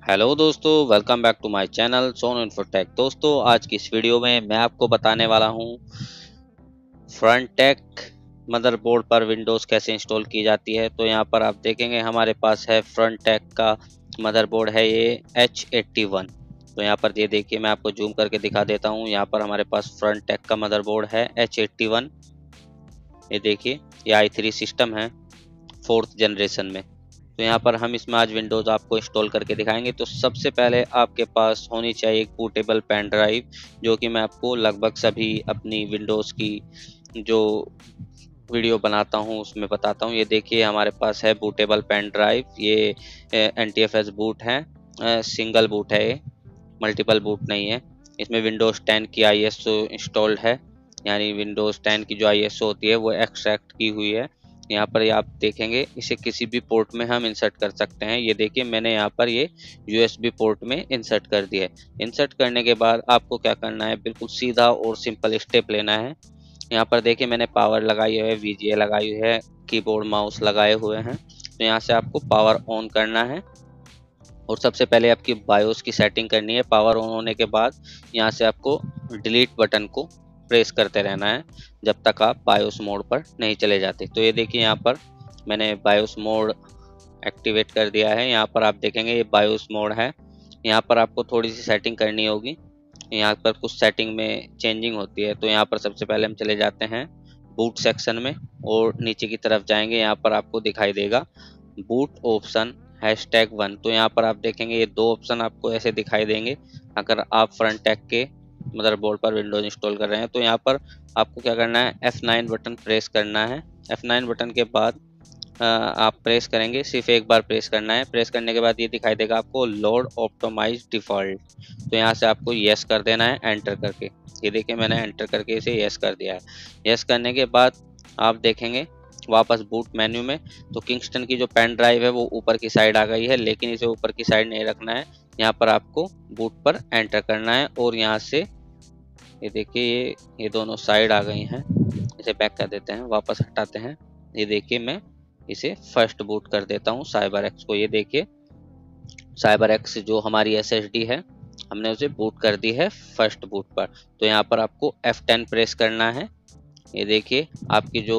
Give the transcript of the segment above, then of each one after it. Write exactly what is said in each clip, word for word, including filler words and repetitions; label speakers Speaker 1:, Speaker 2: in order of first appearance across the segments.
Speaker 1: Hello दोस्तों, welcome back to my channel Sonu Infotech. दोस्तों, आज की इस वीडियो में मैं आपको बताने वाला हूं फ्रंटेक मदरबोर्ड पर विंडोज़ कैसे इंस्टॉल की जाती है। तो यहां पर आप देखेंगे हमारे पास है फ्रंटेक का मदरबोर्ड है, ये एच एट्टी वन। तो यहाँ पर ये देखिए, मैं आपको जूम करके दिखा देता हूँ। यहाँ पर हमारे पास फ्रंटेक का मदरबोर्ड है एच एट्टी वन। ये देखिए, ये आई थ्री सिस्टम है फोर्थ जनरेशन में। तो यहाँ पर हम इसमें आज विंडोज़ आपको इंस्टॉल करके दिखाएंगे। तो सबसे पहले आपके पास होनी चाहिए एक बूटेबल पेन ड्राइव, जो कि मैं आपको लगभग सभी अपनी विंडोज़ की जो वीडियो बनाता हूँ उसमें बताता हूँ। ये देखिए, हमारे पास है बूटेबल पेन ड्राइव। ये N T F S boot है, सिंगल बूट है, ये मल्टीपल बूट नहीं है। इसमें विंडोज़ टेन की आई एस ओ इंस्टॉल्ड है, यानी विंडोज़ टेन की जो आई एस ओ होती है वो एक्सट्रैक्ट की हुई है। यहाँ पर ये आप देखेंगे, इसे किसी भी पोर्ट में हम इंसर्ट कर सकते हैं। ये देखिए, मैंने यहाँ पर ये यू एस बी पोर्ट में इंसर्ट कर दिया है। इंसर्ट करने के बाद आपको क्या करना है, बिल्कुल सीधा और सिंपल स्टेप लेना है। यहाँ पर देखिए, मैंने पावर लगाई हुई है, वी जी ए लगाई हुई है, कीबोर्ड माउस लगाए हुए हैं। तो यहाँ से आपको पावर ऑन करना है और सबसे पहले आपकी बायोस की सेटिंग करनी है। पावर ऑन होने के बाद यहाँ से आपको डिलीट बटन को प्रेस करते रहना है जब तक आप बायोस मोड पर नहीं चले जाते। तो ये देखिए, यहाँ पर मैंने बायोस मोड एक्टिवेट कर दिया है। यहाँ पर आप देखेंगे ये बायोस मोड है। यहाँ पर आपको थोड़ी सी सेटिंग करनी होगी। यहाँ पर कुछ सेटिंग में चेंजिंग होती है। तो यहाँ पर सबसे पहले हम चले जाते हैं बूट सेक्शन में और नीचे की तरफ जाएंगे। यहाँ पर आपको दिखाई देगा boot option hashtag one. तो यहाँ पर आप देखेंगे ये दो ऑप्शन आपको ऐसे दिखाई देंगे अगर आप फ्रंट टैग के मदरबोर्ड पर विंडोज इंस्टॉल कर रहे हैं। तो यहाँ पर आपको क्या करना है, एफ नाइन बटन प्रेस करना है। एफ नाइन बटन के बाद आप प्रेस करेंगे, सिर्फ एक बार प्रेस करना है। प्रेस करने के बाद ये दिखाई देगा आपको लोड ऑप्टिमाइज डिफ़ॉल्ट। तो यहाँ से आपको येस कर देना है एंटर करके। ये देखिए, मैंने एंटर करके इसे येस कर दिया है। येस करने के बाद आप देखेंगे वापस बूट मेन्यू में, तो किंगस्टन की जो पेन ड्राइव है वो ऊपर की साइड आ गई है, लेकिन इसे ऊपर की साइड नहीं रखना है। यहाँ पर आपको बूट पर एंटर करना है और यहाँ से ये देखिए, ये ये दोनों साइड आ गई हैं। इसे बैक कर देते हैं, वापस हटाते हैं। ये देखिए, मैं इसे फर्स्ट बूट कर देता हूँ साइबर एक्स को। ये देखिए, साइबर एक्स जो हमारी एस एस डी है, हमने उसे बूट कर दी है फर्स्ट बूट पर। तो यहाँ पर आपको एफ टेन प्रेस करना है। ये देखिए, आपकी जो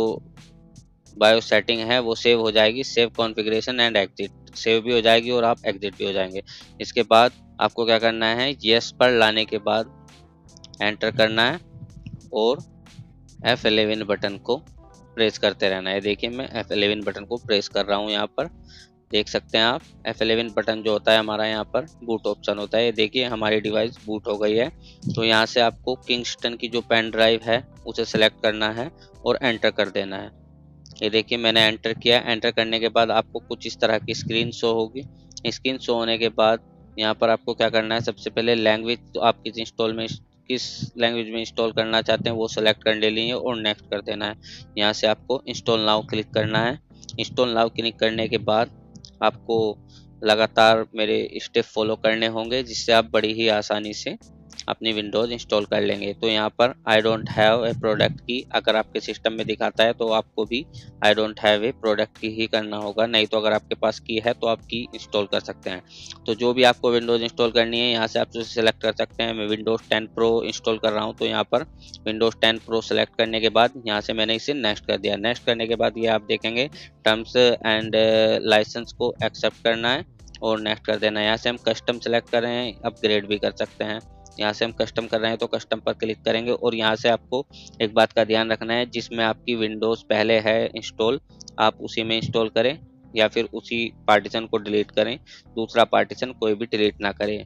Speaker 1: बायो सेटिंग है वो सेव हो जाएगी। Save configuration and exit, save भी हो जाएगी और आप एग्जिट भी हो जाएंगे। इसके बाद आपको क्या करना है, येस पर लाने के बाद एंटर करना है और एफ इलेवन बटन को प्रेस करते रहना है। देखिए, मैं एफ इलेवन बटन को प्रेस कर रहा हूँ। यहाँ पर देख सकते हैं आप, एफ इलेवन बटन जो होता है हमारा यहाँ पर बूट ऑप्शन होता है। ये देखिए, हमारी डिवाइस बूट हो गई है। तो यहाँ से आपको किंगस्टन की जो पेन ड्राइव है उसे सेलेक्ट करना है और एंटर कर देना है। ये देखिए, मैंने एंटर किया। एंटर करने के बाद आपको कुछ इस तरह की स्क्रीन शो होगी। स्क्रीन शो होने के बाद यहाँ पर आपको क्या करना है, सबसे पहले लैंग्वेज तो आप किस इंस्टॉल में किस लैंग्वेज में इंस्टॉल करना चाहते हैं वो सेलेक्ट कर ले लीजिए और नेक्स्ट कर देना है। यहाँ से आपको इंस्टॉल नाउ क्लिक करना है। इंस्टॉल नाउ क्लिक करने के बाद आपको लगातार मेरे स्टेप फॉलो करने होंगे, जिससे आप बड़ी ही आसानी से अपनी विंडोज़ इंस्टॉल कर लेंगे। तो यहाँ पर I don't have a product key अगर आपके सिस्टम में दिखाता है तो आपको भी I don't have a product key ही करना होगा, नहीं तो अगर आपके पास की है तो आप की इंस्टॉल कर सकते हैं। तो जो भी आपको विंडोज़ इंस्टॉल करनी है यहाँ से आप उसे सेलेक्ट कर सकते हैं। मैं विंडोज़ टेन प्रो इंस्टॉल कर रहा हूँ, तो यहाँ पर विंडोज़ टेन प्रो सेलेक्ट करने के बाद यहाँ से मैंने इसे नेक्स्ट कर दिया। नेक्स्ट करने के बाद ये आप देखेंगे टर्म्स एंड लाइसेंस को एक्सेप्ट करना है और नेक्स्ट कर देना है। यहाँ से हम कस्टम सेलेक्ट कर रहे हैं, अपग्रेड भी कर सकते हैं। यहाँ से हम कस्टम कर रहे हैं तो कस्टम पर क्लिक करेंगे और यहाँ से आपको एक बात का ध्यान रखना है, जिसमें आपकी विंडोज़ पहले है इंस्टॉल आप उसी में इंस्टॉल करें या फिर उसी पार्टीशन को डिलीट करें, दूसरा पार्टीशन कोई भी डिलीट ना करें।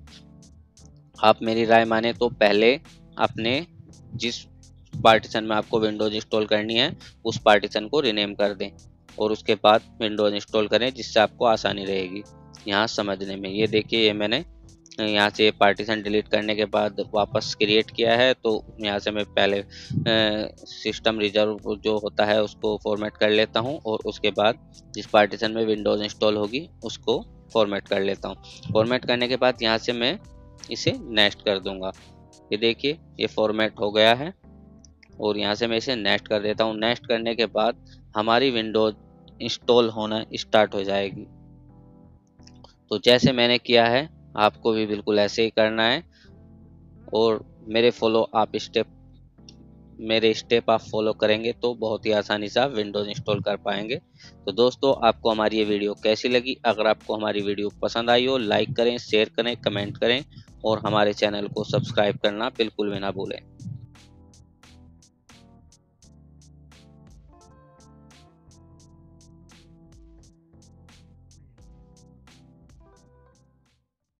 Speaker 1: आप मेरी राय माने तो पहले अपने जिस पार्टीशन में आपको विंडोज़ इंस्टॉल करनी है उस पार्टीशन को रीनेम कर दें और उसके बाद विंडोज़ इंस्टॉल करें, जिससे आपको आसानी रहेगी यहाँ समझने में। ये देखिए, ये मैंने यहाँ से पार्टीशन डिलीट करने के बाद वापस क्रिएट किया है। तो यहाँ से मैं पहले सिस्टम रिजर्व जो होता है उसको फॉर्मेट कर लेता हूँ और उसके बाद जिस पार्टीशन में विंडोज़ इंस्टॉल होगी उसको फॉर्मेट कर लेता हूँ। फॉर्मेट करने के बाद यहाँ से मैं इसे नेक्स्ट कर दूँगा। ये देखिए, ये फॉर्मेट हो गया है और यहाँ से मैं इसे नेक्स्ट कर देता हूँ। नेक्स्ट करने के बाद हमारी विंडोज इंस्टॉल होना स्टार्ट हो जाएगी। तो जैसे मैंने किया है आपको भी बिल्कुल ऐसे ही करना है और मेरे फॉलो आप स्टेप मेरे स्टेप आप फॉलो करेंगे तो बहुत ही आसानी से आप विंडोज इंस्टॉल कर पाएंगे। तो दोस्तों, आपको हमारी ये वीडियो कैसी लगी? अगर आपको हमारी वीडियो पसंद आई हो, लाइक करें, शेयर करें, कमेंट करें और हमारे चैनल को सब्सक्राइब करना बिल्कुल भी ना भूलें।